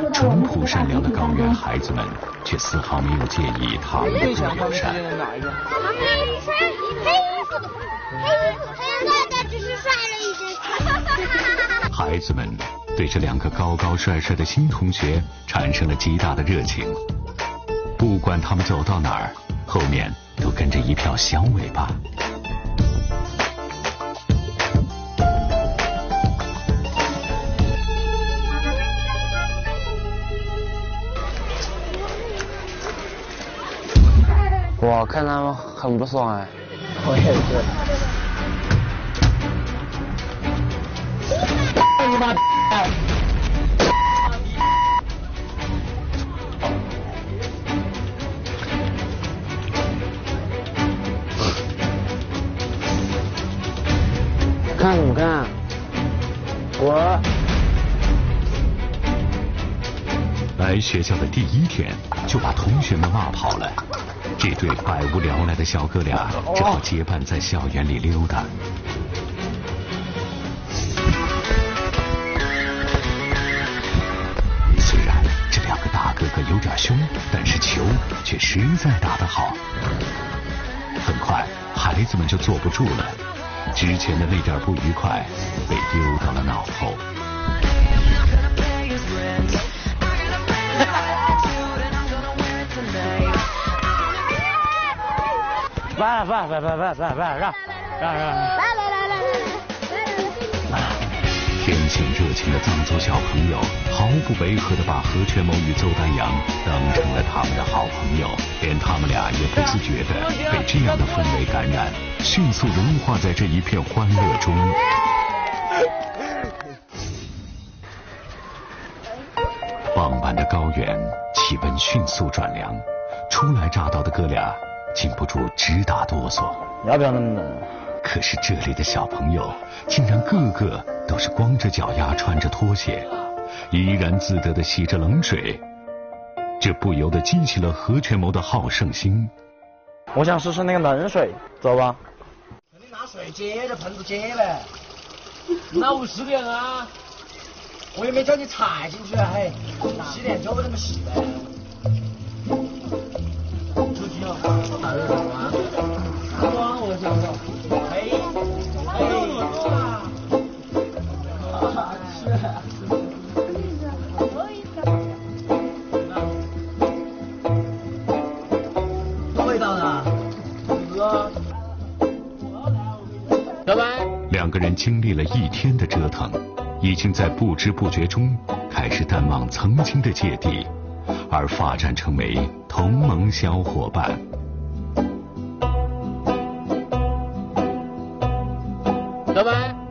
淳朴善良的高原孩子们却丝毫没有介意他们的不友善。 只是帅了一些。 孩子们对这两个高高帅帅的新同学产生了极大的热情，不管他们走到哪儿，后面都跟着一票小尾巴。 我看他们很不爽哎。 我也是。你妈！ 看怎么看？滚！ 来学校的第一天就把同学们骂跑了，这对百无聊赖的小哥俩只好结伴在校园里溜达。虽然这两个大哥哥有点凶，但是球却实在打得好。很快，孩子们就坐不住了，之前的那点不愉快被丢到了脑后。天性热情的藏族小朋友毫不违和地把何全谋与邹丹阳当成了他们的好朋友，连他们俩也不自觉地被这样的氛围感染，迅速融化在这一片欢乐中。傍晚的高原气温迅速转凉，初来乍到的哥俩禁不住直打哆嗦。 要不要那么冷？ 可是这里的小朋友竟然个个都是光着脚丫穿着拖鞋，怡然自得地洗着冷水，这不由得激起了何全谋的好胜心。 我想试试那个冷水，走吧。 你拿水接着盆子接呗。那50个人啊，我也没叫你踩进去啊，嘿，洗脸就不这么洗呗。出去啊，打热水吗？光我想说，哎，味道呢？哥，小白。 两个人经历了一天的折腾，已经在不知不觉中开始淡忘曾经的芥蒂，而发展成为同盟小伙伴。 小白。